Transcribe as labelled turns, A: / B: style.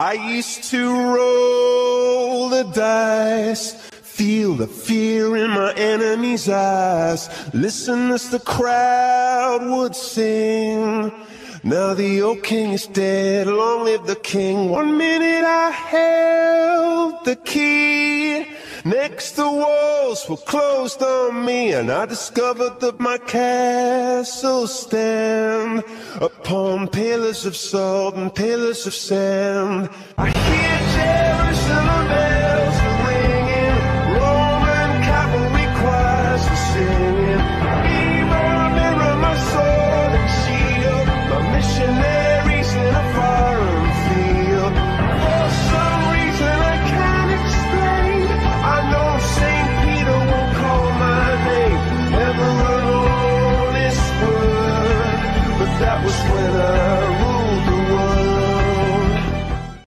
A: I used to roll the dice, feel the fear in my enemy's eyes, listen as the crowd would sing. Now the old king is dead, long live the king. 1 minute I held the key, next the walls were closed on me, and I discovered that my castle stand upon pillars of salt and pillars of sand. I hear Jerusalem